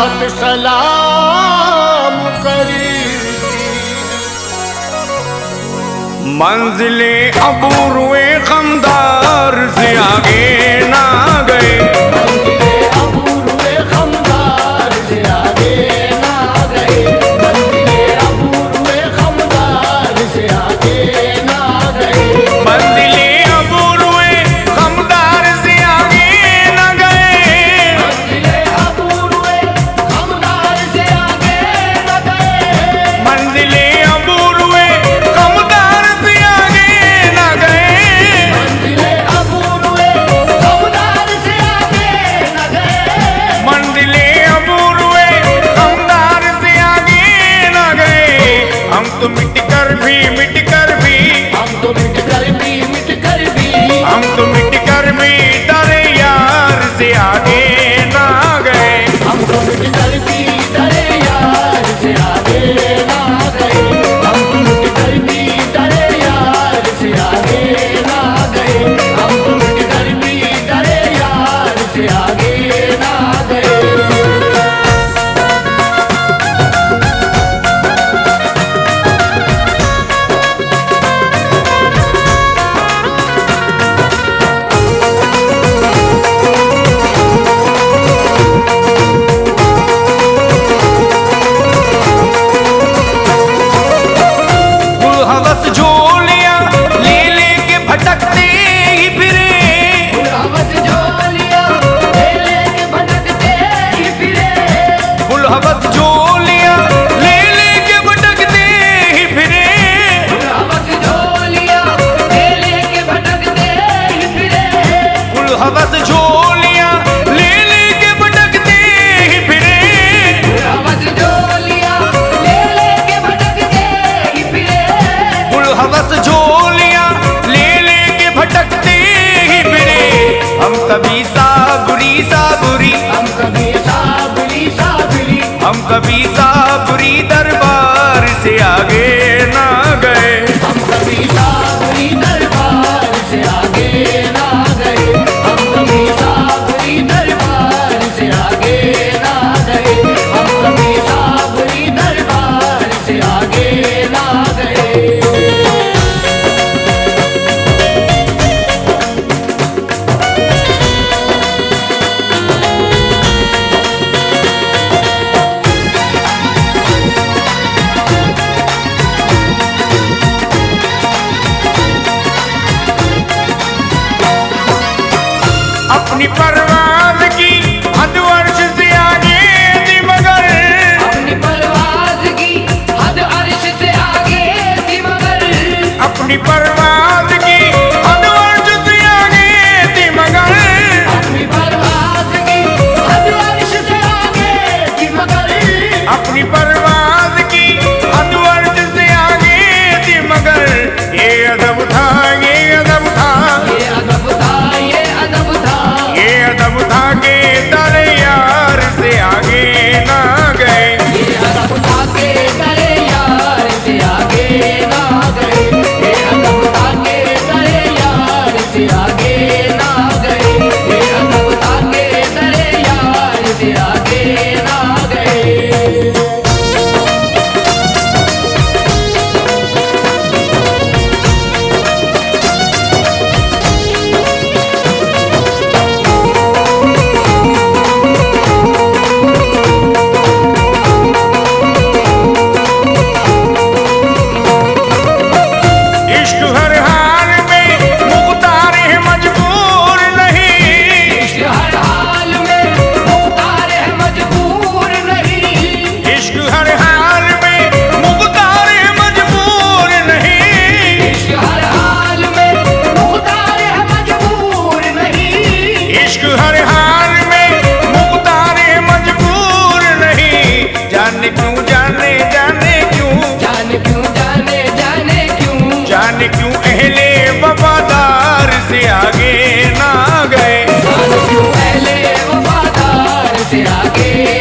बात सलाम करी। मंजिले अबूरुए खमदार से आगे ना गए, मंजिले अबूरुए खमदार से आगे ना गए, मंजिले अबूरुए खमदार से आगे ना गए, मंजिले अबूरुए खमदार से आगे ना गए, मंजिले अबूरुए खमदार से आगे ना गए, मंजिले अबूरुए खमदार से आगे ना गए, मंजिले अबूरुए खमदार से आगे ना गए, मंजिले अबूरुए खमदार से आगे ना गए। हम तो मिट कर भी हम तो मिट कर भी हम तो मिट कर भी डरे यार से आगे ना गए, हम तो मिट कर भी डरे यार से आगे ना गए, हम तो मिट कर भी डरे यार से आगे ना गए, हम तो मिट कर भी डरे यार से आगे ना गए। हवस झोलिया ले लेके भटकते ही फिरे, हवस झोलिया ले लेके भटकते ही फिरे, हवस झोलिया ले लेके भटकते ही फिरे, हवस झोलिया ले लेके भटकते ही फिरे, हवस झोलिया ले लेके भटकते ही फिरे, हवस झोलिया ले लेके भटकते ही फिरे, हवस झोलिया ले लेके भटकते ही फिरे। हम कभी साबुरी साबुरी हम कभी साबरी साबरी, हम कभी साबुरी दरबार से आगे ना गए, हम कभी साबरी दरबार से आगे ना गए, हम कभी साबरी दरबार से आगे ना गए, हम कभी साबरी दरबार से आगे ना गए। अपनी परवाज़ की हद अर्श से आगे थी मगर, अपनी परवाज़ की हद अर्श से आगे थी मगर, अपनी परवाज़ की हद अर्श से आगे थी मगर, अपनी परवाज़ की हद अर्श से आगे थी मगर, अपनी परवाज़ की हद अर्श से आगे थी मगर। ये अदब था ये अदब था ये अदब था ये अदब था, ये अदब था के दरे यार से आगे ना गए, ये अदब था के डरे यार से आगे ना गए, ये अदब था के डरे यार से आगे ना गए, ये अदब था के डरे यार से आगे ना गए। इश्क हर हाल में मुख्तार है मजबूर नहीं, इश्क हर हाल में मुख्तार है मजबूर नहीं, इश्क हर हाल में मुख्तार है मजबूर नहीं, इश्क हर हाल में मुख्तार है मजबूर नहीं, इश्क हर हाल में मुख्तार है मजबूर नहीं। जाने क्यों जाने जाने क्यों जाने क्यों जाने जाने क्यों, जाने क्यों अहले वफादार से आगे ना गए, जाने क्यों पहले वफादार से आगे